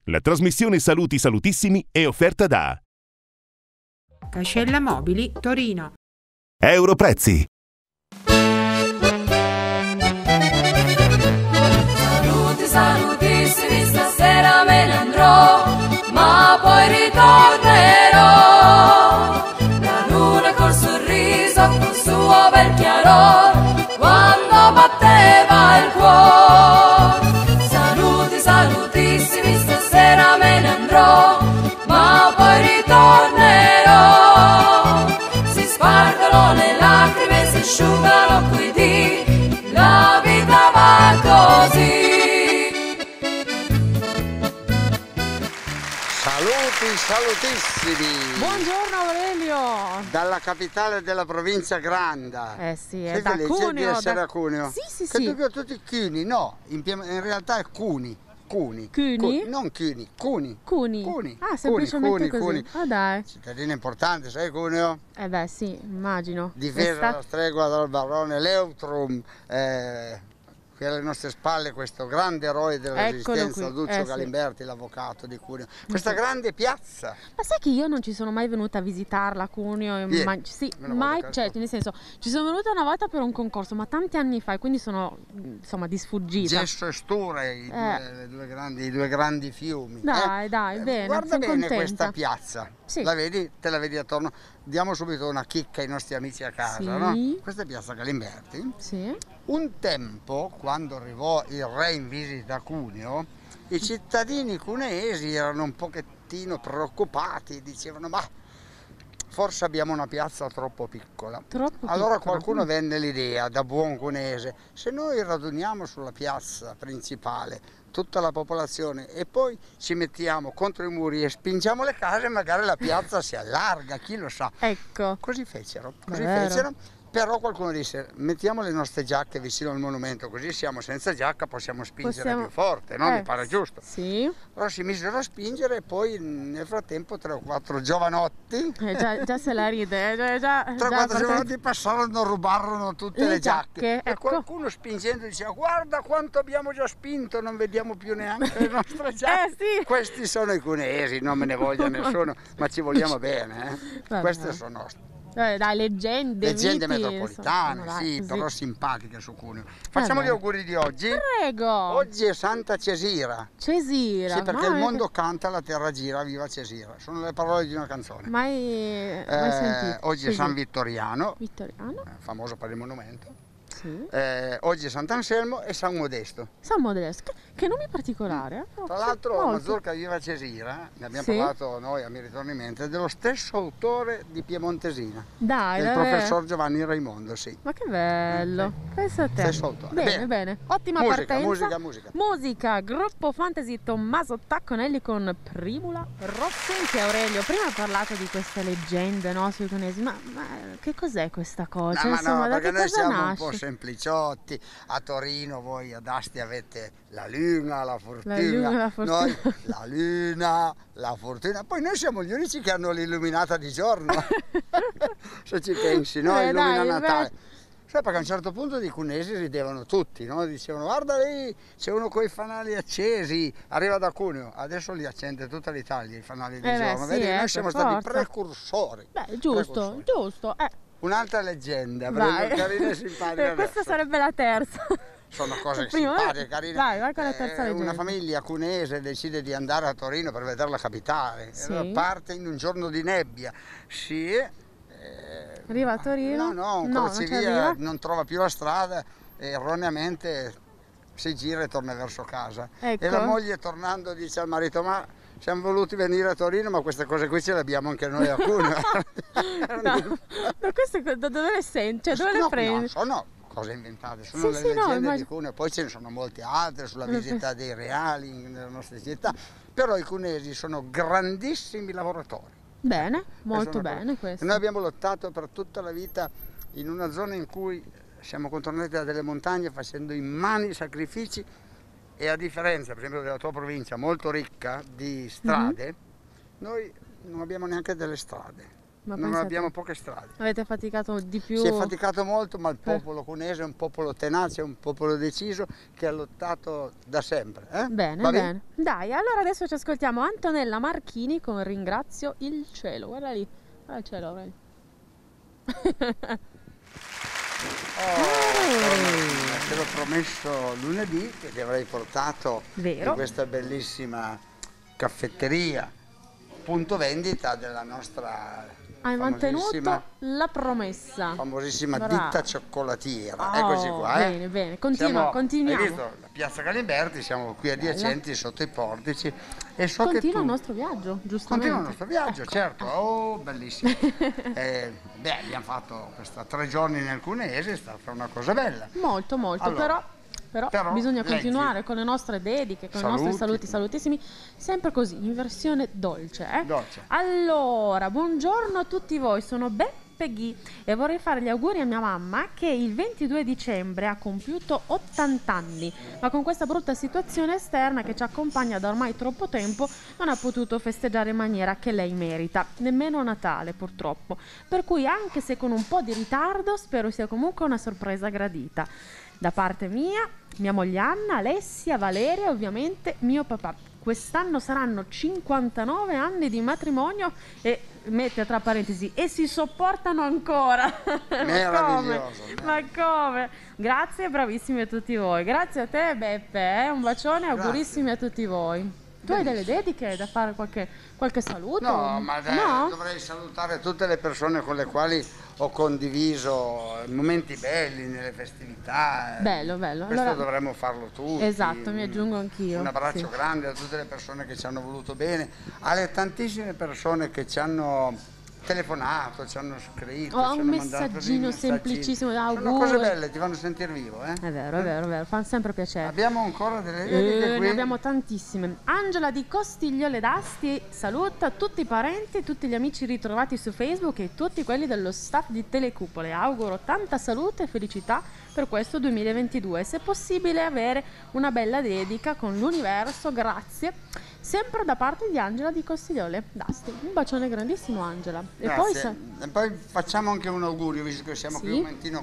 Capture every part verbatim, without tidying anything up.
La trasmissione Saluti Salutissimi è offerta da Cascella Mobili Torino. Europrezzi. Saluti salutissimi, stasera me ne andrò, ma poi ritornerò. La luna col sorriso, col suo bel chiarore, quando batteva il cuore. Saluti salutissimi, stasera me ne andrò, ma poi ritornerò. Si spargono le lacrime, si asciugano quei dì, la vita va così. Saluti salutissimi. Buongiorno Aurelio. Dalla capitale della provincia Granda. Eh sì, è Sei da felice Cuneo. di essere da... a Cuneo? Sì, sì, che sì. dico tutti Cuni, no, in, Piem- in realtà è Cuni. Cuni. Cuni? Cuni, non Cuni, Cuni. Cuni? Cuni. Ah, semplicemente Cuni, così. Cuni. Ah dai. Cittadino importante, sai Cuneo? Eh beh sì, immagino. Difesa Questa- alla stregua dal barone Leutrum. Eh, qui alle nostre spalle questo grande eroe della Eccolo resistenza, qui, Duccio eh sì. Galimberti, l'avvocato di Cuneo. Questa grande piazza. Ma sai che io non ci sono mai venuta a visitarla a Cuneo? e Vieni, ma- Sì, me la mai, vado a cioè casa. nel senso, ci sono venuta una volta per un concorso, ma tanti anni fa, e quindi sono insomma di sfuggita. Gesso e Sture, i, Eh. due, le due grandi, i due grandi fiumi. Dai, eh? dai, Eh, bene, Guarda sono bene contenta. questa piazza. Sì. La vedi? Te la vedi attorno. Diamo subito una chicca ai nostri amici a casa, Sì. no? Questa è piazza Galimberti. Sì. Un tempo, quando arrivò il re in visita a Cuneo, i cittadini cuneesi erano un pochettino preoccupati, dicevano ma forse abbiamo una piazza troppo piccola. Troppo Allora piccola. qualcuno venne l'idea, da buon cuneese, se noi raduniamo sulla piazza principale tutta la popolazione e poi ci mettiamo contro i muri e spingiamo le case, magari la piazza si allarga, chi lo sa. Ecco. Così fecero, così Vero. fecero. Però qualcuno disse, mettiamo le nostre giacche vicino al monumento, così siamo senza giacca, possiamo spingere Possiamo- più forte, no? Eh, Mi pare giusto. Sì. Allora si misero a spingere e poi nel frattempo tre o quattro giovanotti, Eh, già, già se la ride, eh, già, già, tre o già quattro parte- giovanotti passarono, rubarono tutte Le le, giacche. giacche, E ecco. qualcuno spingendo diceva, guarda quanto abbiamo già spinto, non vediamo più neanche le nostre giacche. Eh sì. Questi sono i cuneesi, non me ne voglia nessuno, ma ci vogliamo bene. Eh? Vabbè. Queste sono Eh, dai, leggende, leggende miti, metropolitane, insomma, dai, sì, così. però simpatiche su Cuneo. Facciamo Vabbè. gli auguri di oggi. Prego. Oggi è Santa Cesira. Cesira. Sì, perché mai- il mondo canta, la terra gira, viva Cesira. Sono le parole di una canzone. Mai, mai Eh, sentito. oggi è Cesira. San Vittoriano, Vittoriano. eh, famoso per il monumento. Sì. Eh, oggi è Sant'Anselmo e San Modesto. San Modesto. Che, che nome particolare. eh? Tra l'altro, a Molto. Mazurka Viva Cesira, ne abbiamo Sì. parlato noi a mi ritorno in mente, è dello stesso autore di Piemontesina, Dai, del davvero? professor Giovanni Raimondo, sì. Ma che bello. Pensa a te. Stesso autore. Bene, Bene. bene. Ottima Musica, partenza. musica, musica. Musica, gruppo fantasy Tommaso Tacconelli con Primula Rossa. Senti Aurelio, prima hai parlato di queste leggende, no, sui cunesi, ma, ma che cos'è questa cosa? No, ma Insomma, no, da perché che noi cosa siamo nasce? un po' sempliciotti. A Torino voi ad Asti avete la luna, la fortuna, La luna, la fortuna. noi la luna, la fortuna. Poi noi siamo gli unici che hanno l'illuminata di giorno, se ci pensi, no? Beh, Illumina dai, Natale. beh. Sai, perché a un certo punto i cunesi ridevano tutti, no? Dicevano guarda lì, c'è uno con i fanali accesi, arriva da Cuneo, adesso li accende tutta l'Italia i fanali di Eh beh, giorno. sì, Vedi, eh, noi siamo per stati forza. precursori. Beh, giusto, Precursori. giusto. Eh, Un'altra leggenda, vai. prendo carina e simpatica Eh, Questa adesso. sarebbe la terza. Sono cose Prima- simpatiche, carine. Vai, vai con la terza Eh, leggenda. Una famiglia cunese decide di andare a Torino per vedere la capitale. Sì. Allora parte in un giorno di nebbia. Sì. eh, Arriva a Torino? No, no, un No, non ci crocevia arriva. non trova più la strada e erroneamente si gira e torna verso casa. Ecco. E la moglie tornando dice al marito ma siamo voluti venire a Torino ma queste cose qui ce le abbiamo anche noi a Cuneo. No, ma queste co- da dove le senti? Cioè, dove le No, prendi? no, sono cose inventate, sono Sì, le sì, no, leggende di immagino. Cuneo, poi ce ne sono molte altre sulla Eh, visita dei reali nelle nostre città, però i cunesi sono grandissimi lavoratori. Bene, molto Questa è una bene cosa. questo. Noi abbiamo lottato per tutta la vita in una zona in cui siamo contornati da delle montagne facendo immani sacrifici e a differenza per esempio della tua provincia molto ricca di strade, Mhm. noi non abbiamo neanche delle strade. Ma non pensate, abbiamo poche strade. avete faticato di più. Si è faticato molto, ma il Per- popolo cuneese è un popolo tenace, è un popolo deciso che ha lottato da sempre. Eh? Bene, Va bene. Dai, allora adesso ci ascoltiamo Antonella Marchini con Ringrazio il cielo. Guarda lì, guarda il cielo, Aurelio. Oh, te l'ho promesso lunedì che ti avrei portato Vero. in questa bellissima caffetteria, punto vendita della nostra Hai mantenuto famosissima, la promessa. famosissima Bravo. ditta cioccolatiera. Oh, Eccoci qua. eh. bene, bene. Continua, Siamo- continuiamo. Hai visto la piazza Galimberti, siamo qui adiacenti sotto i portici e so che Continua tu... il nostro viaggio, giustamente. Continua il nostro viaggio, Ecco. certo, oh bellissimo. Eh, beh, abbiamo fatto questa tre giorni nel Cuneese, è stata una cosa bella. Molto, molto, Allora, però, però, però, bisogna leggi. continuare con le nostre dediche, con i nostri Saluti. saluti salutissimi, sempre così, in versione dolce. Eh? Dolce. Allora, buongiorno a tutti voi, sono Beppe Ghi e vorrei fare gli auguri a mia mamma che il ventidue dicembre ha compiuto ottanta anni, ma con questa brutta situazione esterna che ci accompagna da ormai troppo tempo non ha potuto festeggiare in maniera che lei merita, nemmeno Natale purtroppo, per cui anche se con un po' di ritardo spero sia comunque una sorpresa gradita. Da parte mia, mia moglie Anna, Alessia, Valeria e ovviamente mio papà. Quest'anno saranno cinquantanove anni di matrimonio e mette tra parentesi e si sopportano ancora. Ma come? Meraviglioso. Ma come? Grazie, bravissimi a tutti voi. Grazie a te Beppe, eh? Un bacione, augurissimi a tutti voi. Tu hai delle dediche da fare, qualche, qualche saluto? No, ma dai, No? dovrei salutare tutte le persone con le quali ho condiviso momenti belli nelle festività. Bello, bello. Questo Allora- dovremmo farlo tutti. Esatto, mi aggiungo anch'io. Un abbraccio sì. grande a tutte le persone che ci hanno voluto bene, alle tantissime persone che ci hanno telefonato, ci hanno scritto, Ho ci un hanno mandato dei messaggino messaggini. semplicissimo, Sono auguri. cose belle, ti fanno sentire vivo, eh? È vero, è vero, è vero, fanno sempre piacere. Abbiamo ancora delle dediche Eh, qui. ne abbiamo tantissime. Angela di Costigliole d'Asti saluta tutti i parenti, tutti gli amici ritrovati su Facebook e tutti quelli dello staff di Telecupole. Auguro tanta salute e felicità per questo duemilaventidue. Se possibile avere una bella dedica con l'universo, grazie. Sempre da parte di Angela di Costigliole d'Asti. Un bacione grandissimo Angela. E poi Grazie. sa- E poi facciamo anche un augurio, visto che siamo qui Sì. un momentino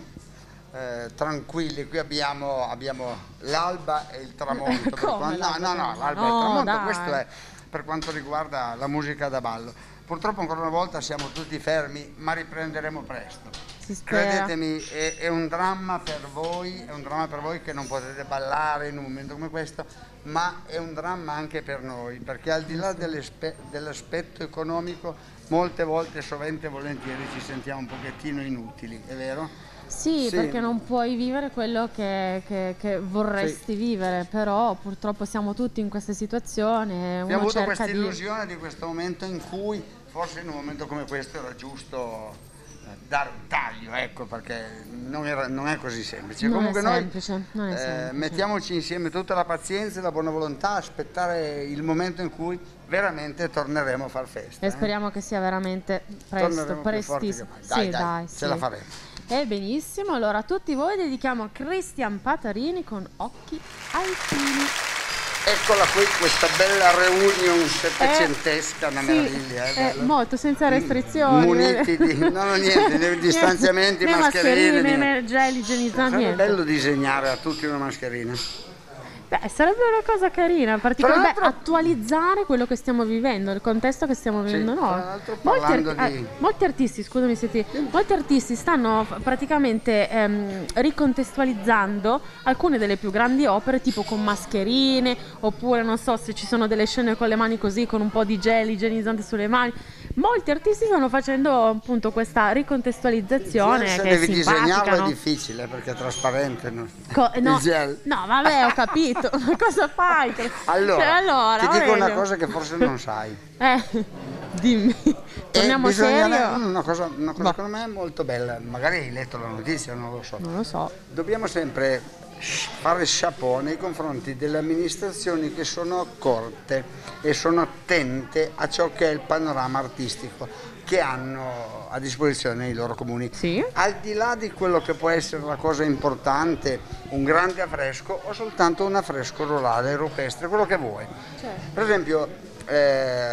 eh, tranquilli. Qui abbiamo, abbiamo l'alba e il tramonto. per Come quanto- l'alba no, no, e il no, tramonto? l'alba e il No, tramonto, dai. questo è per quanto riguarda la musica da ballo. Purtroppo ancora una volta siamo tutti fermi, ma riprenderemo presto. si spera. Credetemi, è, è un dramma per voi, è un dramma per voi che non potete ballare in un momento come questo, ma è un dramma anche per noi, perché al di là dell'espe- dell'aspetto economico, molte volte, sovente e volentieri, ci sentiamo un pochettino inutili, è vero? Sì, Sì. perché non puoi vivere quello che, che- che vorresti vivere, però purtroppo siamo tutti in questa situazione. e Abbiamo Uno avuto cerca questa di... illusione di questo momento in cui, forse in un momento come questo, era giusto eh, dare un taglio, ecco, perché non, era- non è così semplice. Non è Comunque noi semplice, non è eh, semplice. mettiamoci insieme tutta la pazienza e la buona volontà, aspettare il momento in cui veramente torneremo a far festa. E eh. speriamo che sia veramente presto, Torneremo più forti che prestissimo. mai. Dai, Sì, dai, dai, ce sì. la faremo. E benissimo, allora a tutti voi dedichiamo a Cristian Patarini con Occhi alpini. Eccola qui, questa bella reunion settecentesca, una Sì, meraviglia. Eh, è bello. molto senza restrizioni. Muniti di- no, no, niente, né distanziamenti, né mascherine, mascherine, niente. né gel igienizzanti, Sarebbe niente. bello disegnare a tutti una mascherina. Beh, sarebbe una cosa carina, Tra particolare, l'altro- attualizzare quello che stiamo vivendo, il contesto che stiamo vivendo Sì, noi. tra l'altro Molti, parlando arti- di- ah, molti artisti, scusami se ti... Molti artisti stanno f- praticamente ehm, ricontestualizzando alcune delle più grandi opere, tipo con mascherine, oppure non so se ci sono delle scene con le mani così, con un po' di gel igienizzante sulle mani. Molti artisti stanno facendo appunto questa ricontestualizzazione Se che è devi simpatica, disegnarlo no? è difficile perché è trasparente, no? Co- no, Il gel. no, vabbè, ho capito. Ma cosa fai? Allora, Cioè, allora, ti dico una Aurelio. cosa che forse non sai. Eh, dimmi. Torniamo E bisogna- serio? Una cosa, una cosa Boh. secondo me molto bella, magari hai letto la notizia, non lo so. Non lo so. Dobbiamo sempre sh- fare chapeau nei confronti delle amministrazioni che sono accorte e sono attente a ciò che è il panorama artistico che hanno a disposizione i loro comuni. Sì. Al di là di quello che può essere la cosa importante, un grande affresco o soltanto un affresco rurale, rupestre, quello che vuoi. Certo. Per esempio, eh,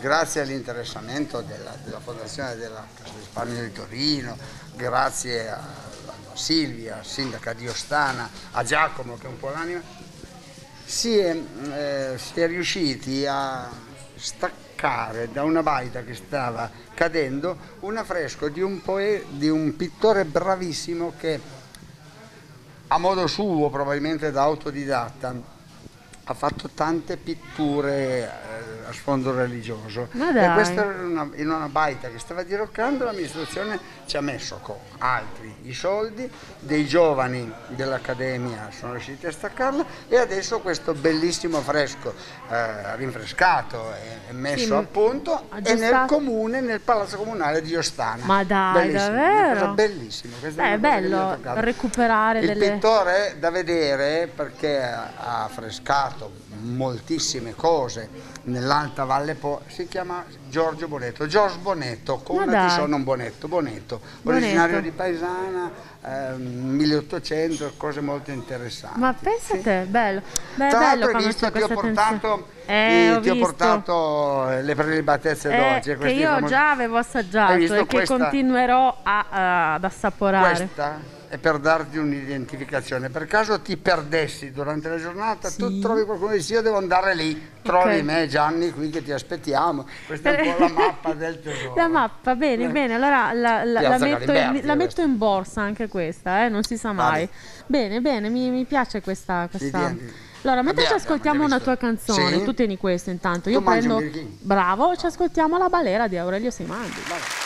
grazie all'interessamento della, della Fondazione della Cassa di Risparmio di Torino, grazie a, a Silvia, sindaca di Ostana, a Giacomo che è un po' l'anima, si è, eh, si è riusciti a staccare da una baita che stava cadendo un affresco di un, poe, di un pittore bravissimo che a modo suo, probabilmente da autodidatta, ha fatto tante pitture eh, a sfondo religioso. Ma E dai. questa era una, in una baita che stava diroccando, l'amministrazione ci ha messo con altri i soldi, dei giovani dell'Accademia sono riusciti a staccarla e adesso questo bellissimo fresco eh, rinfrescato e, e messo Sì, a punto è nel aggiustato. comune, nel palazzo comunale di Ostana. Ma dai, bellissimo, davvero? Una cosa bellissima. Questa Beh, è è una cosa che mi ha bello toccato. recuperare Il delle... pittore è da vedere perché ha affrescato moltissime cose nell'Alta Valle Po, si chiama Giorgio Bonetto, Giorgio Bonetto, come Ma ti dai. sono un Bonetto, Bonetto, Bonetto. originario di Paesana, ehm, milleottocento, cose molto interessanti. Ma pensa a Sì. te, bello. Beh, è Tra bello l'altro hai quando visto, c'è ti ho questa portato, attenzione. ti, Eh, ho ti ho visto. portato le prelibatezze Eh, d'oggi. che questi io famosi- già avevo Hai assaggiato visto e che questa? continuerò a, a- ad assaporare. Questa è per darti un'identificazione. Per caso ti perdessi durante la giornata, Sì. tu trovi qualcuno e dici io devo andare lì, trovi Ok. me, Gianni, qui che ti aspettiamo. Questa è un po' la mappa del tesoro. La mappa, bene, Eh. bene, allora la, la- Piazza la metto, Galimberti, in, la metto questa. in borsa anche questa, eh, non si sa mai. Vale. Bene, bene, mi, mi piace questa... questa... tieni. Allora, mentre ci Abbiamo, ascoltiamo abbiamo una tua già visto. canzone, Sì. tu tieni questo intanto, Tu io mangi un prendo... birichino. Bravo, ci ascoltiamo la balera di Aurelio Seimandi.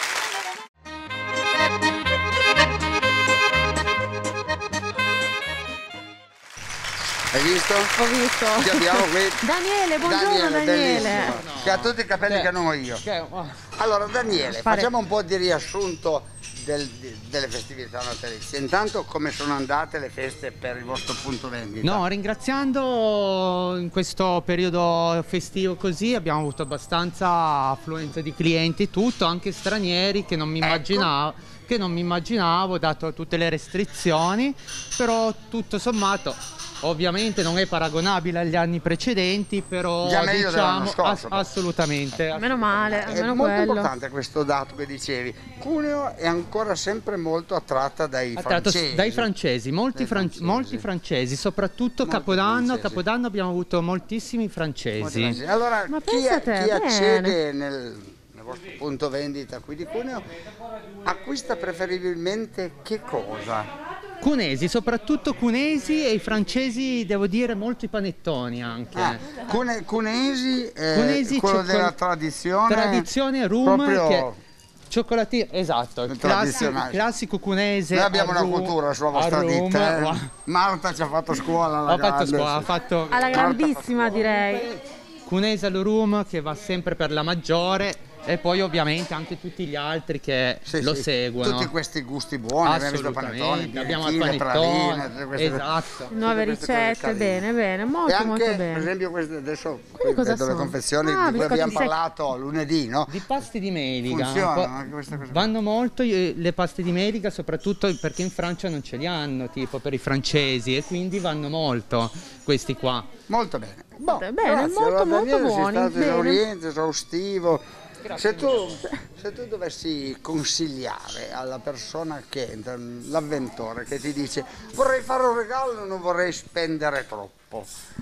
Hai visto? Ho visto. Chi abbiamo qui? Daniele, buongiorno Daniele. bellissimo, che ha tutti i capelli che non ho io. Allora Daniele, Fare- facciamo un po' di riassunto del- di- delle festività natalizie. Intanto come sono andate le feste per il vostro punto vendita? No, ringraziando in questo periodo festivo così abbiamo avuto abbastanza affluenza di clienti, tutto, anche stranieri che non mi Ecco. immaginavo, che non mi immaginavo dato tutte le restrizioni, però tutto sommato ovviamente non è paragonabile agli anni precedenti, però Già meglio dell'anno diciamo scorso, ass- assolutamente. Meno male, È almeno molto quello. importante questo dato che dicevi. Cuneo è ancora sempre molto attratta dai Attratto francesi. dai francesi, molti, Dai fran- francesi. molti francesi, soprattutto Molti Capodanno, francesi. Capodanno abbiamo avuto moltissimi Molti francesi. francesi. Allora, Ma chi, pensa è- te, chi bene. accede nel, nel vostro punto vendita qui di Cuneo acquista preferibilmente che cosa? Cunesi, soprattutto cunesi, e i francesi devo dire molto i panettoni anche. Ah, Cune- Cunesi, eh, Cunesi, quello cioccol- della tradizione. Tradizione rum proprio- che cioccolatino, esatto, il classico, tradizionale. classico cunese. Noi abbiamo al una rum- cultura sulla al vostra rum, ditta. eh. wa- Marta ci ha fatto scuola alla Ha fatto grande, scuola, ha sì. fatto Alla grandissima direi. cunese al rum che va sempre per la maggiore, e poi ovviamente anche tutti gli altri che Sì, lo sì. seguono. Tutti questi gusti buoni, abbiamo visto panettoni, Assolutamente, abbiamo il birichine, panettone, praline, tutte queste cose. esatto. Nuove queste cose ricette, carine. bene, bene, E molto anche, molto per bene. esempio, queste adesso Quelle cosa vedo le sono? confezioni Ah, di cui biscotti abbiamo secchi. parlato lunedì, no? Di pasti di meliga. Funzionano Po- anche queste cose. Vanno molto eh, le paste di meliga, soprattutto perché in Francia non ce li hanno, tipo per i francesi, e quindi vanno molto questi qua. Molto bene. Bene, Grazie. molto Allora, molto Daniele, buoni. sei stato Bene. esauriente, esaustivo. Se tu, se tu dovessi consigliare alla persona che entra, l'avventore che ti dice vorrei fare un regalo, non vorrei spendere troppo,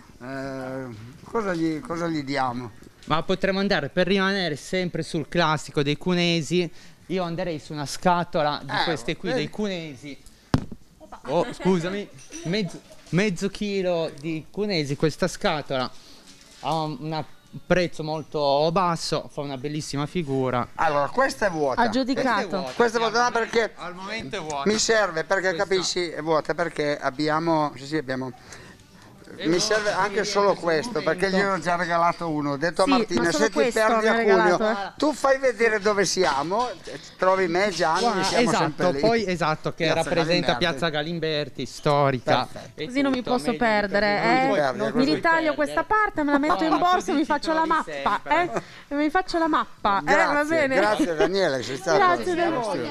eh, cosa, gli, cosa gli diamo? Ma potremmo andare, per rimanere sempre sul classico dei cunesi, io andrei su una scatola di Eh, queste qui, vedi? dei cunesi. Oh, scusami, mezzo, mezzo chilo di cunesi, questa scatola ha un una- un prezzo molto basso, fa una bellissima figura. Allora, questa è vuota. Ha giudicato. Questa è vuota perché Al momento è vuota. mi serve, perché Questa- capisci, è vuota perché abbiamo, sì sì abbiamo, mi serve anche solo questo perché gli ho già regalato uno. Ho detto Sì, a Martina, ma solo se ti questo perdi mi ha a Cuneo, regalato, eh. tu fai vedere dove siamo, trovi me, Gianni, Guarda, siamo sempre esatto, lì. poi esatto, che Piazza rappresenta Galimberti. Piazza Galimberti, storica. Perfetto. e Così non mi tutto, posso meglio di perdere, così. eh. Non puoi- perdi, non mi puoi Mi ritaglio perdere. questa parte, me la metto in No, borsa così e mi ci faccio la trovi mappa, eh? sempre. E mi faccio la mappa, eh? Grazie, Va bene? grazie Daniele, sei stato Grazie Daniele.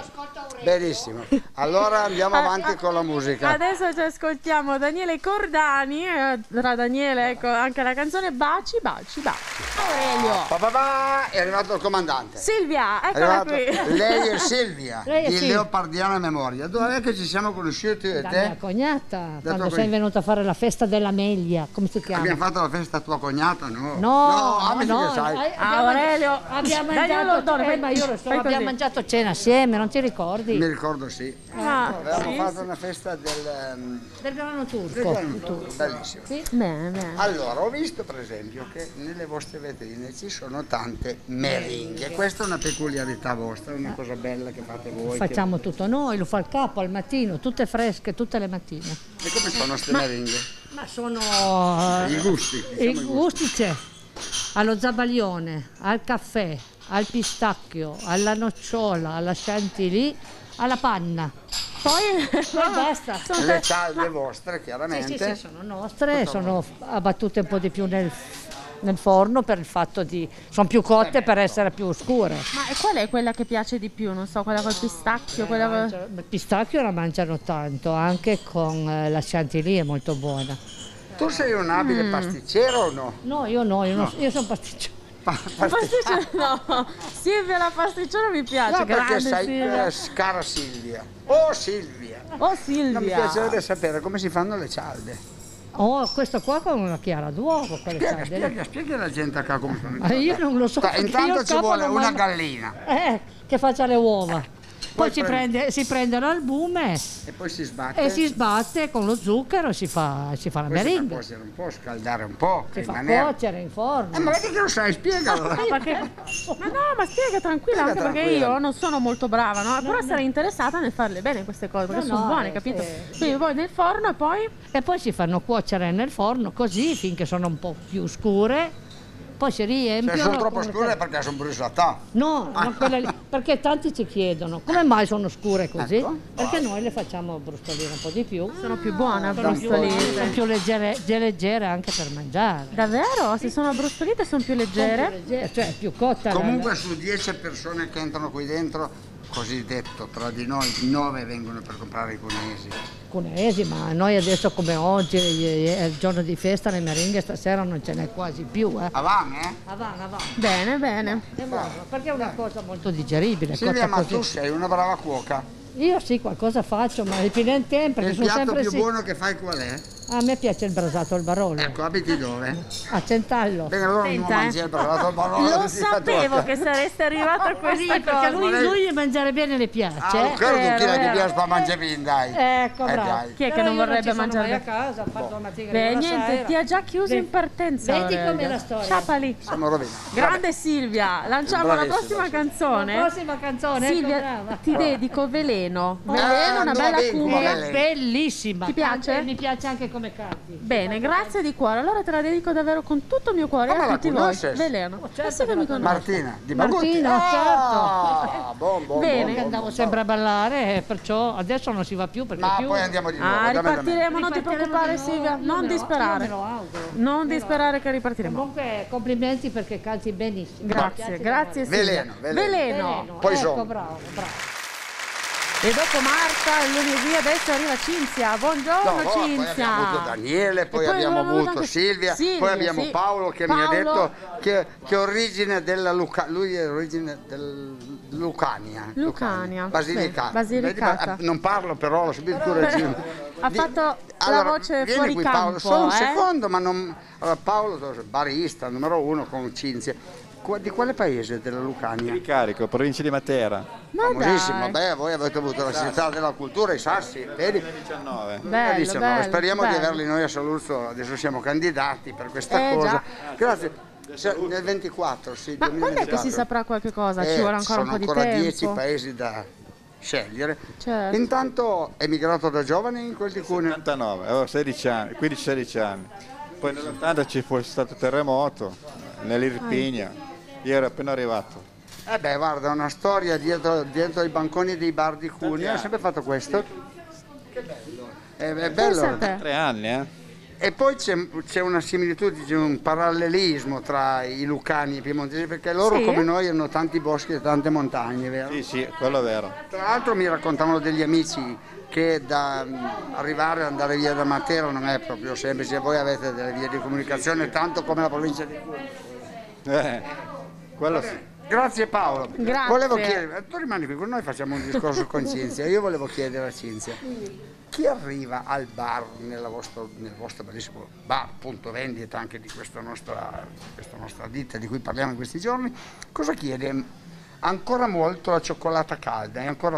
benissimo. Allora andiamo avanti Ah, con la musica. Adesso ci ascoltiamo Daniele Cordani, eh, tra Daniele, ecco, anche la canzone Baci, baci, baci. Aurelio. Pa, pa, pa, è arrivato il comandante. Silvia, È eccola arrivato- qui. Lei è Silvia, Lei è di Silvia. Leopardiana Memoria. Dov'è che ci siamo conosciuti io e La mia te? cognata, quando tua sei cogn- venuta a fare la festa della meglia, come si chiama? Abbiamo fatto la festa a tua cognata, no? No, amici no, che sai. eh, Aurelio. abbiamo Daniele mangiato, Lordone, eh, ma io lo so, fai abbiamo così. mangiato cena assieme, non ti ricordi? Mi ricordo sì. Ah, Avevamo sì, fatto sì. una festa del... ehm, Del grano del turco. grano turco, bellissimo. Bene, bene. Allora, ho visto per esempio che nelle vostre vetrine ci sono tante meringhe. Questa è una peculiarità vostra, è una cosa bella che fate voi. Facciamo tutto noi, lo fa il capo al mattino, tutte fresche, tutte le mattine. che... E come sono queste meringhe? Ma sono eh, I gusti, diciamo i i gusti. gusti c'è allo zabaglione, al caffè, al pistacchio, alla nocciola, alla chantilly, alla panna. Poi Poi basta. sono Le te- cialde vostre, Sì, chiaramente. sì, sì, sono nostre, sono abbattute un po' di più nel, nel forno per il fatto di... sono più cotte per essere più scure. Ma e qual è quella che piace di più? Non so, quella col pistacchio, quella col... Il pistacchio la mangiano tanto, anche con eh, la chantilly è molto buona. Tu sei un abile Mm. pasticcero o no? No, io no, io, non- io sono pasticcione. Pa- pasti- Pasticcione, no. Silvia la pasticciona mi piace, No, perché grande sai, Silvia. eh, cara Silvia. Oh Silvia! Oh No, mi Silvia. piacerebbe sapere come si fanno le cialde. Oh, questo qua con una chiara d'uovo, quelle Spiega, cialde. spiega, spiega alla gente a come fanno le Ma cialde. io non lo so. Ta- perché Intanto io il ci capo vuole non una mangio- gallina Eh, che faccia le uova. Poi, Poi si, prendi- prende, si prende l'albume e poi si sbatte. e si sbatte con lo zucchero e si fa, si fa la Poi si fa meringa. cuocere un po', scaldare un po', Si fa rimanere. cuocere in forno. Eh, ma vedi che lo sai, spiegalo. Ma no, ma spiega tranquilla, Spiega anche perché tranquilla. io non sono molto brava, no? Però sarei interessata nel farle bene queste cose, perché No, sono no, buone, eh, capito? sì. Quindi poi nel forno e poi E poi si fanno cuocere nel forno così finché sono un po' più scure. Poi si Se riempiono. sono troppo con- scure è perché sono brusatà. No, non quelle lì, perché tanti ci chiedono come mai sono scure così? Ecco. Perché noi le facciamo brustolire un po' di più. sono più buone a Sono più, brustolire. sono più leggere, leggere anche per mangiare. Davvero? Se sono brustolite sono più Sono più leggere? leggere, cioè più cotta. la- Comunque su dieci persone che entrano qui dentro, così detto tra di noi, nove vengono per comprare i cunesi. Cunesi, ma noi adesso come oggi è il giorno di festa, le meringhe stasera non ce n'è quasi più. Eh. Avame, eh? Avanti, avanti. Bene, bene. È buono, perché è una cosa molto digeribile. Silvia, cotta ma tu così. sei una brava cuoca. Io sì, qualcosa faccio, ma dipende in tempo, E perché il sono piatto sempre più sì. buono che fai qual è? A me piace il brasato al barolo, Ecco, abiti dove? a Centallo. Bene, allora non Senta, mangi eh. il bravato al barolo. Lo che si fa sapevo tutta. che sareste arrivato a questa Sì, perché cosa. lui, lui mangiare bene le piace. Ah, eh. credo vero, che la vero. piace per mangiare bene, dai. Ecco, Eh, bravo. dai. Chi è che Però non io vorrebbe ci sono mangiare mai a bene? casa, ho fatto la mattina Beh, la niente, sera. ti ha già chiuso Vedi- in partenza. Vedi Aurelio. com'è la storia? Sciapali. Siamo rovinati. Grande Silvia, lanciamo la Bravissima, prossima sì. canzone. La prossima canzone, Silvia, ecco, brava. ti dedico Veleno. Ah, Veleno, una no, bella vengo, cumbia. Veleno. È bellissima. Ti piace? Anche- mi piace anche come canti. Bene, grazie di cuore. Allora te la dedico davvero con tutto il mio cuore Ah, ma a la tutti voi. conosces? Veleno. certo Eh sì che che mi la conosco. Martina, di Bagutti. Martina, Ah, buon, buon, Bene. buon, Che buon, andavo buon. sempre a ballare, e perciò adesso non si va più perché Ma più... poi andiamo di nuovo. Ah, dammi la mano. ripartiremo, non ti Ripartiremo preoccupare di nuovo, Silvia, io non me lo- disperare. io me lo auguro. Non disperare che ripartiremo. Comunque complimenti perché canti benissimo. Mi Grazie, piace grazie davvero. Silvia. Veleno, veleno. Veleno. Veleno, Poi ecco, sono. bravo, bravo. E dopo Marta, il lunedì, adesso arriva Cinzia. Buongiorno No, no, poi Cinzia. abbiamo avuto Daniele, poi, E poi abbiamo abbiamo avuto anche Silvia, Silvia, poi abbiamo sì. Paolo che mi ha Paolo. detto che, che origine della Luca, lui è origine del Lucania. Lucania, Basilicata. sì, Basilicata. Vedi, non parlo però, lo subito il correggino. Ha Di- fatto allora, la voce vieni fuori qui, campo, Paolo, solo un eh? secondo, ma non... Allora, Paolo, barista, numero uno con Cinzia. Qua- Di quale paese della Lucania? Ricarico, provincia di Matera. Ma Famosissimo, dai. beh, voi avete avuto la città della cultura, i Sassi, vedi? diciannove. Bello, Bellissimo, bello, speriamo di bello. averli noi a Saluzzo, adesso siamo candidati per questa Eh, cosa. già. Grazie. Se- Nel ventiquattro, sì, Ma quando è che duemilaventiquattro. si saprà qualche cosa? Ci Eh, vuole ancora un po' di Sono ancora dieci tempo. paesi da scegliere. Certo. Intanto è emigrato da giovane in quel di Cuneo. settantanove, avevo sedici anni, quindici sedici anni. Poi nell'ottanta ci fu stato terremoto nell'Irpinia. Io ero appena arrivato. Eh beh, guarda, una storia dietro, dietro ai banconi dei bar di Cuneo. Hai sempre fatto questo? Che bello. È, è Pensa a bello. te. Tre anni, eh? E poi c'è, c'è una similitudine, un parallelismo tra i lucani e i piemontesi, perché loro Sì. come noi hanno tanti boschi e tante montagne, vero? Sì, sì, quello è vero. Tra l'altro mi raccontavano degli amici che da mm, arrivare e andare via da Matera non è proprio semplice, voi avete delle vie di comunicazione tanto come la provincia di Cuneo. Eh, quello sì. Grazie Paolo. Grazie. Volevo chiedere, tu rimani qui con noi, facciamo un discorso con Cinzia. Io volevo chiedere a Cinzia, chi arriva al bar, nella vostro, nel vostro bellissimo bar, punto vendita anche di questa nostra, questa nostra ditta di cui parliamo in questi giorni, cosa chiede? Ancora molto la cioccolata calda, è ancora...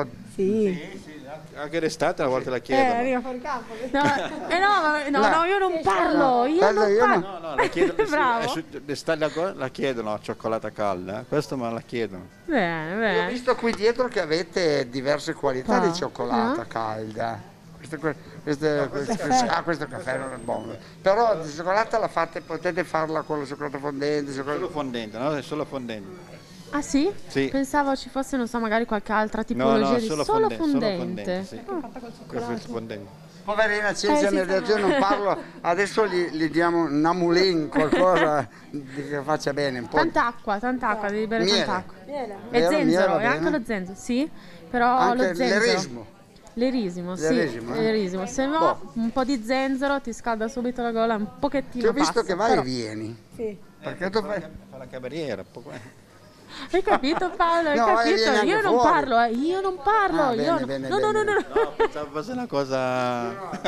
Sì. Anche d'estate a volte la Eh, chiedono. arriva fuori campo. No, eh no, ma- no, La- no, io non parlo, io Guarda, non io parlo. No, no, la chiedono, sì, Bravo. è su- d'estate la, la chiedono la cioccolata calda, eh. Questo me la chiedono. Bene, Ho bene. visto qui dietro che avete diverse qualità Ah, di cioccolata no? calda. Queste, que- queste, queste- ah, questo caffè non è buono. Però la cioccolata la fate, potete farla con la cioccolata fondente. Solo cioccolata- fondente, no? È solo fondente. Ah sì? Sì. Pensavo ci fosse, non so, magari qualche altra No, tipologia no, di solo, solo fonde- solo fondente. fondente. Sì. Ah. Questo è fondente. Poverina Cinzia Eh, mi sì, ha detto io non parlo, adesso gli, gli diamo un amulin, qualcosa di- che faccia bene. Un po'. Tanta acqua, tanta acqua, devi bere Miele. tanta acqua. Viene. E Vero, miele zenzero, va e anche bene. lo zenzero, sì, però Anche lo zenzero. l'erismo. L'erisimo, sì, L'erisimo, eh? l'erisimo. Se no, Boh. un po' di zenzero ti scalda subito la gola, un pochettino Ti ho visto passa, che vai però- e vieni. Sì. Perché tu fai... Fa la cameriera. poco- Hai capito Paolo? Hai No, e capito? vieni anche Io non fuori. parlo, eh. Io non parlo. Ah, io bene, no. bene, no, no, no, bene. no, no. No, pensavo fosse una cosa...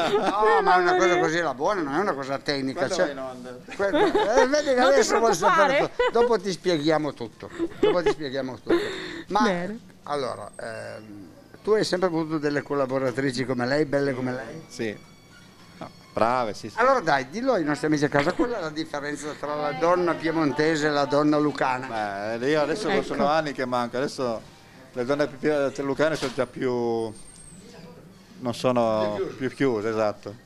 No, ma è una cosa così la buona, non è una cosa tecnica. Quando cioè- vai in onda? que- eh, vedi che Non ti adesso vuoi sapere preoccupare. tutto. Dopo ti spieghiamo tutto. Dopo ti spieghiamo tutto. Ma Bene. allora, ehm, tu hai sempre avuto delle collaboratrici come lei, belle come lei? Sì. No, brave, sì, sì. Allora dai, dillo ai nostri amici a casa, qual è la differenza tra la donna piemontese e la donna lucana? Beh, io adesso Ecco. sono anni che manco, adesso le donne più più- lucane sono già più... non sono più chiuse, esatto.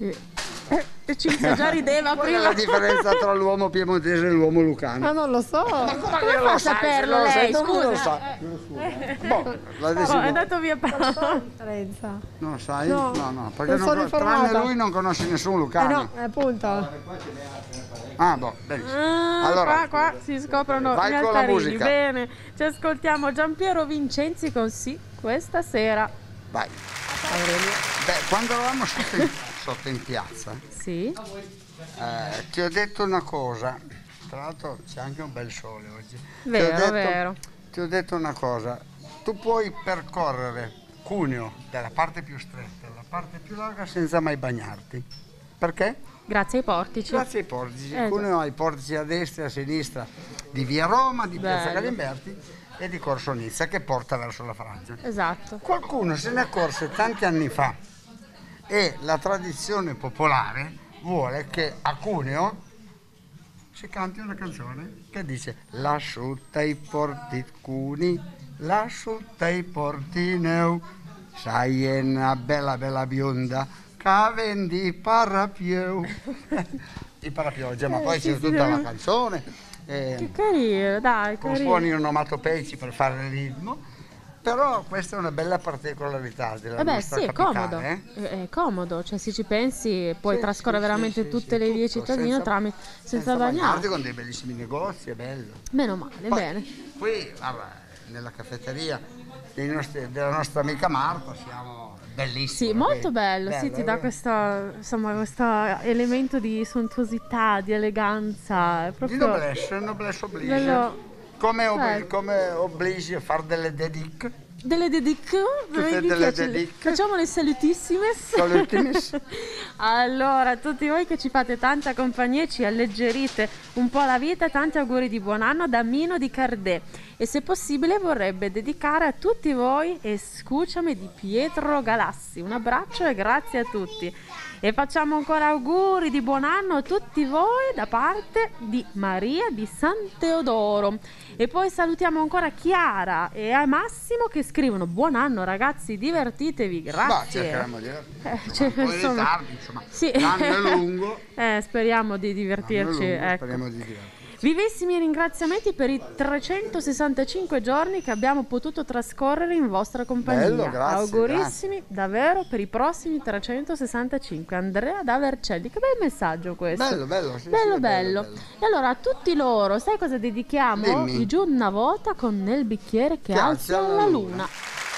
E Cinzia già rideva Qual è prima. la differenza tra l'uomo piemontese e l'uomo lucano? Ma non lo so. Come fa a saperlo lo sai, lei? tu non lo Scusa. sai. Boh, la Oh, decisione- è andato via Paolo. Differenza. Non lo sai? No, No, no, perché non non sono con- informata. tranne lui non conosci nessun Eh lucano. no, è appunto. Ah, boh, benissimo. Ah, Allora, qua, qua si scoprono vai gli con la altarini. musica. Bene, ci ascoltiamo Giampiero Vincenzi con Sì questa sera. vai. Beh, quando eravamo sotto in, sotto in piazza, Sì. eh, ti ho detto una cosa. Tra l'altro c'è anche un bel sole oggi. Vero, ti ho detto, vero. Ti ho detto una cosa. Tu puoi percorrere Cuneo dalla parte più stretta alla parte più larga senza mai bagnarti. Perché? Grazie ai portici. Grazie ai portici. Eh, Cuneo ha i portici a destra e a sinistra di Via Roma, di Piazza Bello. Galimberti e di Corso Nizza che porta verso la Francia. Esatto. Qualcuno se ne accorse tanti anni fa e la tradizione popolare vuole che a Cuneo si canti una canzone che dice lasciutta i porti cuni, lasciutta i porti neu, sai è una bella bella bionda che vendi parapieu. I parapioggia, ma Eh, poi sì, c'è sì, tutta sì. la canzone. eh, Che carino, dai, con carino. suoni onomatopeici per fare il ritmo, però questa è una bella particolarità della Eh beh, nostra sì, è capitale. comodo. eh. È, è comodo, cioè se ci pensi puoi Sì, trascorrere sì, veramente sì, tutte sì, le vie tutto, cittadine senza- tramite, senza, senza bagnarti, bagnare. con dei bellissimi negozi, è bello. Meno male, Poi, bene. Qui, vabbè, nella caffetteria dei nostri- della nostra amica Marta siamo bellissimi. Sì, molto bello, sì, Bello, ti eh? dà questo, insomma, questo elemento di sontuosità, di eleganza, è Di proprio noblesse, noblesse oblige. bello. Come, ob- Eh. come oblige a fare delle dedic. Delle dedic, Tutte mi delle piace. dedic. Facciamo le salutissime. Salutinis. Allora, tutti voi che ci fate tanta compagnia e ci alleggerite un po' la vita, tanti auguri di buon anno da Mino di Cardè. E se possibile vorrebbe dedicare a tutti voi e Scuciami di Pietro Galassi. Un abbraccio e grazie a tutti. E facciamo ancora auguri di buon anno a tutti voi da parte di Maria di San Teodoro. E poi salutiamo ancora Chiara e a Massimo che scrivono buon anno ragazzi, divertitevi, Ma grazie. cercheremo di... Eh, cioè, Un po' in insomma, ritardo, insomma. sì. L'anno è lungo. Eh, speriamo di L'anno è divertirci. lungo, ecco. speriamo di divertirci. Vivissimi ringraziamenti per i trecentosessantacinque giorni che abbiamo potuto trascorrere in vostra compagnia. Bello, grazie, Augurissimi grazie. davvero per i prossimi trecentosessantacinque. Andrea da Vercelli, che bel messaggio questo. Bello, bello, sì, bello, sì, bello. bello, bello. E allora a tutti loro, sai cosa dedichiamo? Dimmi. Di giù una volta con Nel bicchiere che, Che alza alza la la luna. luna.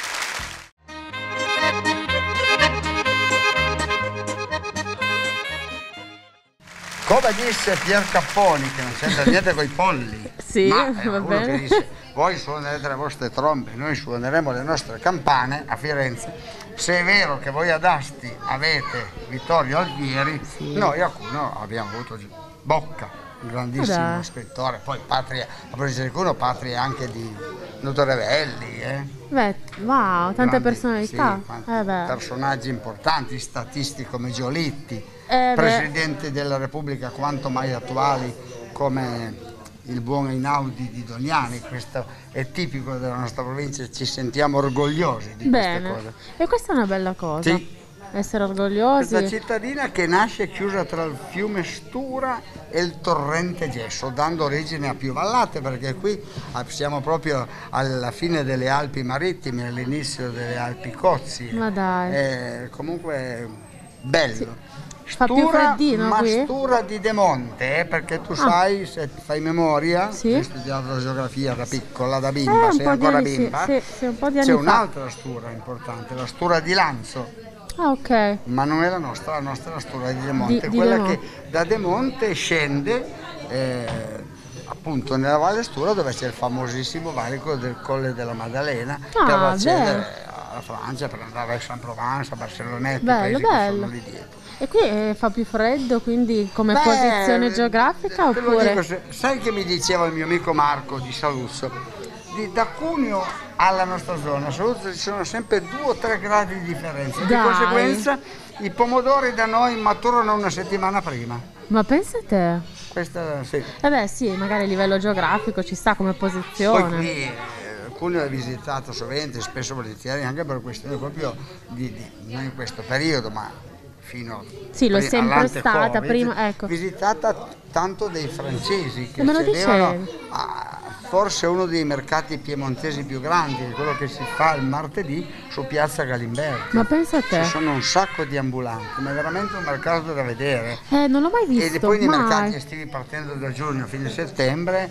Come disse Pier Capponi, che non c'entra niente con i polli, Sì, ma era va uno bene. che disse: voi suonerete le vostre trombe, noi suoneremo le nostre campane a Firenze. Se è vero che voi ad Asti avete Vittorio Alfieri, noi a Cuneo abbiamo avuto Bocca, un grandissimo Ah, dai. scrittore, poi patria, a provincia di Cuneo, patria anche di Nuto Revelli, eh? Beh, wow, tante Grandi- personalità. sì, tanti Eh beh. personaggi importanti, statisti come Giolitti, Eh beh. presidenti della Repubblica quanto mai attuali come il buon Einaudi di Dognani. Questo è tipico della nostra provincia, ci sentiamo orgogliosi di queste Bene. cose. E questa è una bella cosa. Sì. Essere orgogliosi. Questa cittadina che nasce chiusa tra il fiume Stura e il torrente Gesso, dando origine a più vallate, perché qui ah, siamo proprio alla fine delle Alpi Marittime, all'inizio delle Alpi Cozzi. Ma dai. Eh, comunque bello. Fa più freddino ma qui? Stura di Demonte, eh, perché tu sai, se fai memoria, Sì. hai studiato la geografia da piccola, da Eh, bimba, un sei po' di ancora anni, sì, bimba, sì, sì, un po' di anni c'è fa. un'altra Stura importante, la Stura di Lanzo. Ah, ok. Ma non è la nostra, la nostra è la Stura di Demonte, Di- di quella Demonte. che da Demonte scende eh, appunto nella Valle Stura, dove c'è il famosissimo valico del Colle della Maddalena, Ah, per accedere bello. alla Francia, per andare a Aix-en-Provence, a Barcelloneta, Bello, i paesi bello. che sono lì dietro. E qui eh, fa più freddo, quindi come Beh, posizione geografica te lo oppure? dico, se- sai che mi diceva il mio amico Marco di Saluzzo? Di, da Cuneo alla nostra zona, a Saluzzo ci sono sempre due o tre gradi di differenza, di Dai. conseguenza i pomodori da noi maturano una settimana prima. Ma pensa a te. Questa sì. Eh beh sì, magari a livello geografico ci sta come Poi posizione. qui eh, Cuneo è visitato sovente, spesso volentieri, anche per questioni proprio di, di non in questo periodo, ma fino Sì, lo è pri- sempre all'ante-Covid, stata, prima- ecco. visitata tanto dai francesi che Me lo sedevano dicevi. a forse uno dei mercati piemontesi più grandi, quello che si fa il martedì su Piazza Galimberti. Ma pensa a te. Ci sono un sacco di ambulanti, ma è veramente un mercato da vedere. Eh, non l'ho mai visto. E poi nei mai. mercati estivi partendo da giugno fino a settembre.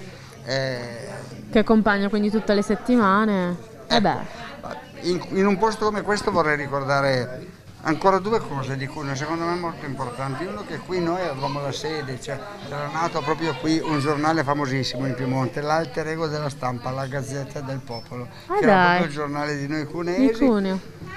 eh, Che accompagna quindi tutte le settimane. Eh beh. in, in un posto come questo vorrei ricordare ancora due cose di Cuneo, secondo me molto importanti. Uno, che qui noi avevamo la sede, cioè era nato proprio qui un giornale famosissimo in Piemonte, l'Alter Ego della Stampa, la Gazzetta del Popolo, Ah, che era dai. proprio il giornale di noi Di cuneesi. Cuneo.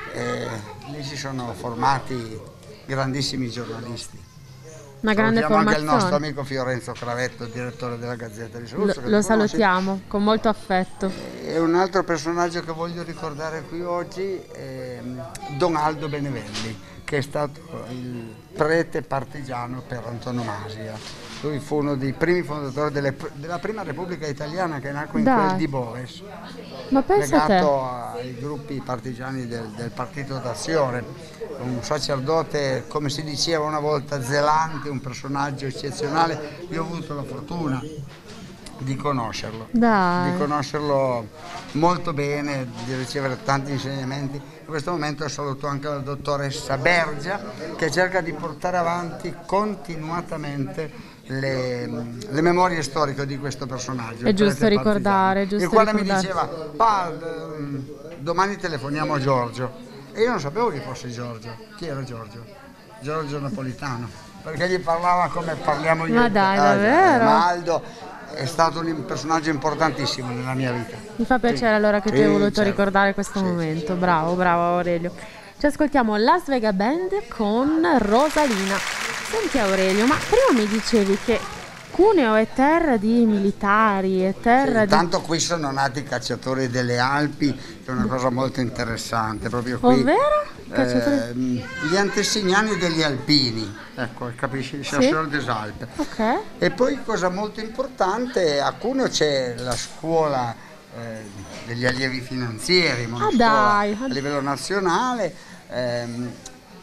E lì si sono formati grandissimi giornalisti. Una grande Salutiamo anche il nostro formazione. amico Fiorenzo Cravetto, direttore della Gazzetta di Lo, Saluzzo. che lo tu conosci. salutiamo con molto affetto. E un altro personaggio che voglio ricordare qui oggi è Don Aldo Benevelli, che è stato il prete partigiano per antonomasia. Lui fu uno dei primi fondatori delle- della prima Repubblica Italiana, che nacque in Dai. quel di Boves, Ma pensa a te. legato ai gruppi partigiani del, del Partito d'Azione. Un sacerdote, come si diceva una volta, zelante, un personaggio eccezionale. Io ho avuto la fortuna di conoscerlo, Dai. di conoscerlo molto bene, di ricevere tanti insegnamenti. In questo momento saluto anche la dottoressa Bergia, che cerca di portare avanti continuatamente le, le memorie storiche di questo personaggio. È il giusto prete ricordare, è partigiano, giusto il quale ricordare. mi diceva: "Pa, d- domani telefoniamo a Giorgio", e io non sapevo chi fosse Giorgio. Chi era Giorgio? Giorgio Napolitano, perché gli parlava come parliamo io. Ma dai, Ah, davvero? Ma Aldo è stato un personaggio importantissimo nella mia vita. Mi fa piacere allora che Sì, ti hai voluto certo. ricordare questo momento. Bravo, bravo Aurelio. Ci ascoltiamo Las Vegas Band con Rosalina. Senti Aurelio, ma prima mi dicevi che Cuneo è terra di militari, è terra di... Intanto qui sono nati i cacciatori delle Alpi, che è una cosa molto interessante, proprio qui. Ovvero? Cacciatori- ehm, gli antesignani degli alpini, ecco, capisci? Il Chasseurs des Alpes. Ok. E poi cosa molto importante, a Cuneo c'è la scuola eh, degli allievi finanzieri, una Ah, scuola dai. a livello nazionale. ehm,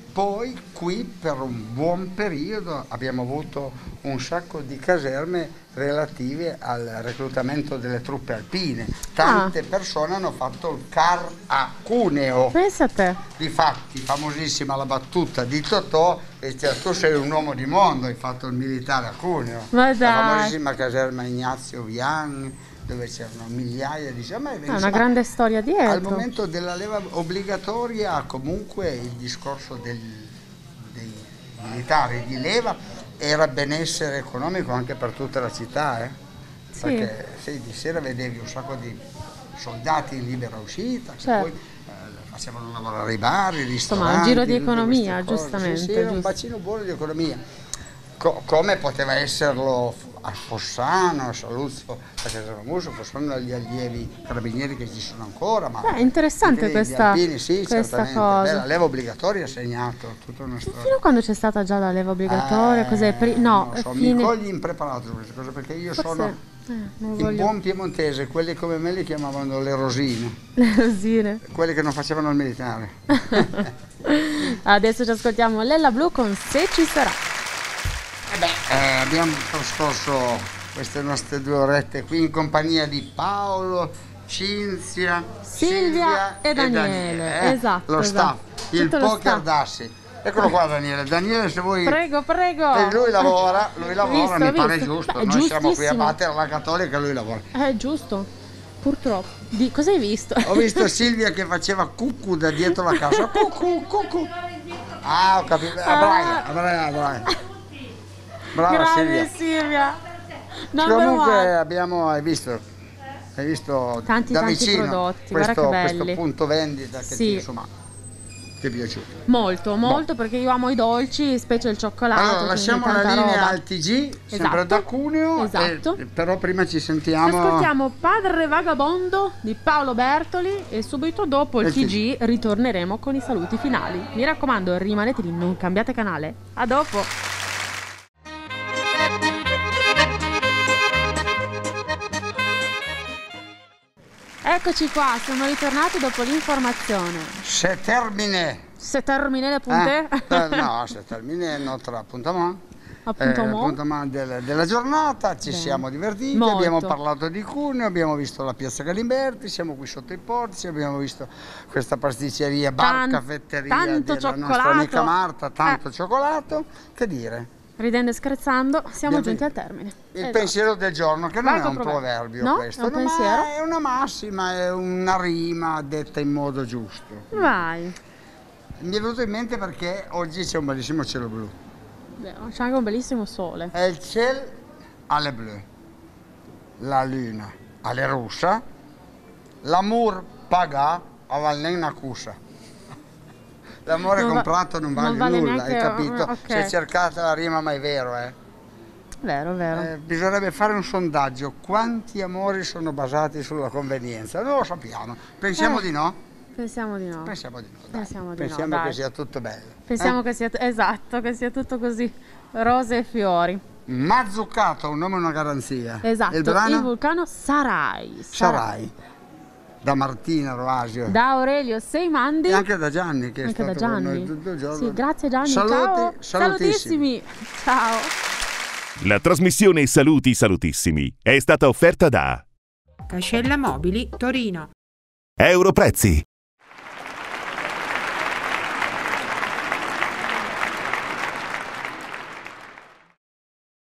Poi qui per un buon periodo abbiamo avuto un sacco di caserme relative al reclutamento delle truppe alpine. Tante Ah. persone hanno fatto il C A R a Cuneo. Pensa a te. Difatti, famosissima la battuta di Totò, e dice, tu sei un uomo di mondo, hai fatto il militare a Cuneo. Ma La dai. famosissima caserma Ignazio Vian, dove c'erano migliaia di... Ma, È insomma, una grande storia dietro. al momento della leva obbligatoria, comunque il discorso del- dei militari di leva era benessere economico anche per tutta la città, eh? Sì. Perché sì, di sera vedevi un sacco di soldati in libera uscita, che Certo. poi eh, facevano lavorare i bar, i ristoranti. Insomma, un giro di tutte economia, queste cose. giustamente, Sì, sì, era un giusto. bacino buono di economia. Co- come poteva esserlo a Fossano, a Saluzzo, a Casaramuso, Fossano gli allievi carabinieri che ci sono ancora. Ma Beh, è interessante anche gli questa- alpini, sì, questa certamente. cosa. Beh, la leva obbligatoria ha segnato tutta una storia. Fino a quando c'è stata già la leva obbligatoria? Eh, Cos'è? Pri- no, non lo so, fine... mi cogli impreparato su queste cose perché io Forse- sono eh, non in voglio... buon piemontese, quelli come me li chiamavano le rosine, Le rosine. quelli che non facevano il militare. Adesso ci ascoltiamo Lella Blu con Se ci sarà. Eh beh, eh, abbiamo trascorso queste nostre due orette qui in compagnia di Paolo, Cinzia, Silvia e Daniele. eh, Esatto, lo esatto. staff, il Tutto lo poker staff. d'assi. Eccolo qua Daniele, Daniele se vuoi... Prego, prego. Eh, lui lavora, lui lavora, Visto, mi pare visto. giusto, È noi siamo qui a giustissimo. battere la cattolica e lui lavora. È giusto, purtroppo. Di... Cosa hai visto? Ho visto Silvia che faceva cucù da dietro la casa, cucù, cucù. Ah, ho capito, a Braga, a Braga, a Braga. Brava Grande Silvia. Silvia. Number Comunque one. abbiamo, hai visto, hai visto Tanti, da tanti vicino prodotti, guarda questo, che questo belli. punto vendita che Sì. ti, insomma, ti è piaciuto. Molto, molto, perché io amo i dolci, specie il cioccolato. Allora, quindi lasciamo la tanta linea roba. al T G, sempre Esatto. da Cuneo, Esatto. e- però prima ci Ci sentiamo... ascoltiamo Padre Vagabondo di Paolo Bertoli e subito dopo il Il T G ritorneremo con i saluti finali. Mi raccomando, rimanete lì, non cambiate canale. A dopo! Eccoci qua, siamo ritornati dopo l'informazione. Se termine... Se termine le punte? Eh, eh, no, se termine notre appuntamento. Appuntamento. appuntamento del- della giornata, ci Bene. siamo divertiti, Molto. abbiamo parlato di Cuneo, abbiamo visto la piazza Galimberti, siamo qui sotto i portici, abbiamo visto questa pasticceria, bar, Tan- caffetteria tanto della nostra cioccolato. amica Marta, tanto Eh. cioccolato, che dire? Ridendo e scherzando, siamo Abbiamo giunti al termine. Il Esatto. pensiero del giorno, che non Vai è col un proverbio No? questo, È un no, pensiero? ma è una massima, è una rima detta in modo giusto. Vai. Mi è venuto in mente perché oggi c'è un bellissimo cielo blu. Beh, c'è anche un bellissimo sole. E il cielo alle blu, la luna alle russa, l'amour paga a valnena cusa. L'amore Non va- comprato non vale, non vale nulla, neanche- hai capito? ok. Si è cercata la rima, ma è vero, eh. Vero, vero. Eh, bisognerebbe fare un sondaggio. Quanti amori sono basati sulla convenienza? Non lo sappiamo. Pensiamo Eh. di no? Pensiamo di no. Pensiamo di no. dai. Pensiamo di no, Pensiamo dai. che sia tutto bello. Pensiamo eh? che sia esatto, che sia tutto così rose e fiori. Mazzucato, un nome e una garanzia. Esatto, Il brano? vulcano Sarai. Sarai. Da Martina Roasio. Da Aurelio Seimandi. E anche da Gianni che è Anche da stato con Gianni. noi tutto il giorno. Sì, grazie Gianni. Saluti, Ciao. salutissimi. Salutissimi. Ciao. La trasmissione Saluti Salutissimi è stata offerta da Cascella Mobili Torino. Europrezzi.